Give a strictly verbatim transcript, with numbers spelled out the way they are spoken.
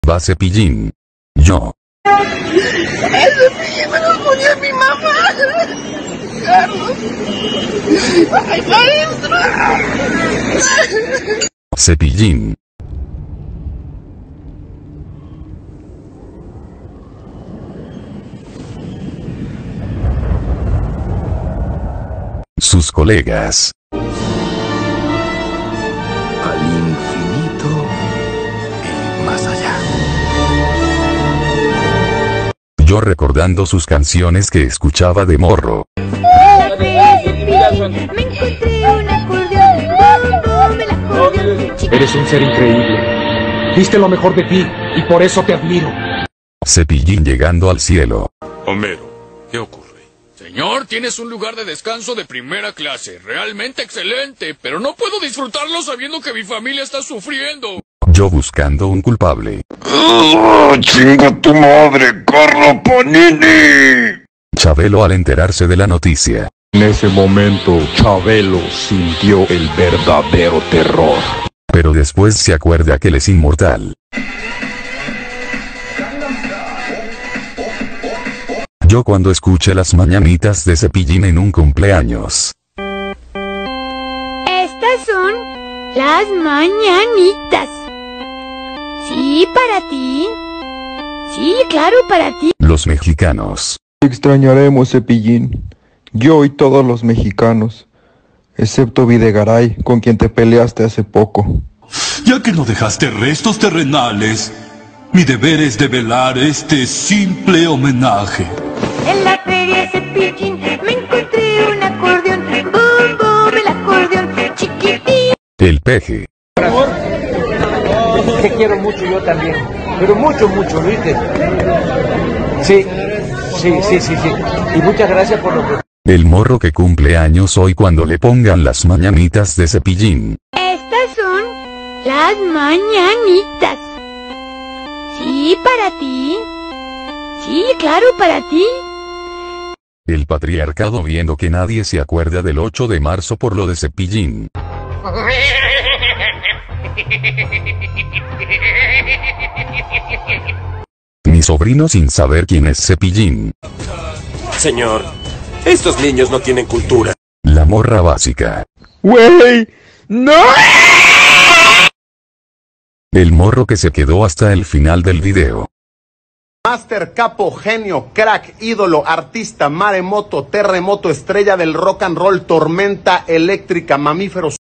Va Cepillín. Yo. Ese Cepillín me lo ponía mi mamá. Carlos. Ay, maestro. Cepillín. Sus colegas. Al infinito y más allá. Yo recordando sus canciones que escuchaba de morro. Eres un ser increíble. Diste lo mejor de ti y por eso te admiro. Cepillín llegando al cielo. Homero, ¿qué ocurre? Señor, tienes un lugar de descanso de primera clase, realmente excelente, pero no puedo disfrutarlo sabiendo que mi familia está sufriendo. Yo buscando un culpable. ¡Oh, chinga tu madre, Carlo Panini! Chabelo al enterarse de la noticia. En ese momento, Chabelo sintió el verdadero terror. Pero después se acuerda que él es inmortal. Yo cuando escuché las mañanitas de Cepillín en un cumpleaños. Estas son las mañanitas. Sí, para ti. Sí, claro, para ti. Los mexicanos. Extrañaremos, Cepillín. Yo y todos los mexicanos. Excepto Videgaray, con quien te peleaste hace poco. Ya que no dejaste restos terrenales, mi deber es develar este simple homenaje. En la feria Cepillín me encontré un acordeón. Bum, bum, el acordeón chiquitín. El peje. Te quiero mucho yo también, pero mucho, mucho, ¿viste? Sí, sí, sí, sí, sí. Y muchas gracias por lo que... El morro que cumple años hoy cuando le pongan las mañanitas de Cepillín. Estas son las mañanitas. Sí, para ti. Sí, claro, para ti. El patriarcado viendo que nadie se acuerda del ocho de marzo por lo de Cepillín. Mi sobrino sin saber quién es Cepillín. Señor, estos niños no tienen cultura. La morra básica. ¡Wey! ¡No! El morro que se quedó hasta el final del video. Master, capo, genio, crack, ídolo, artista, maremoto, terremoto, estrella del rock and roll, tormenta eléctrica, mamíferos.